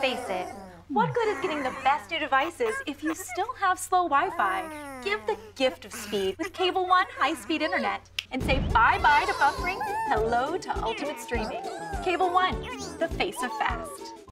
face it, what good is getting the best new devices if you still have slow Wi-Fi? Give the gift of speed with Cable One high-speed internet and say bye-bye to buffering, hello to ultimate streaming. Cable One, the face of fast.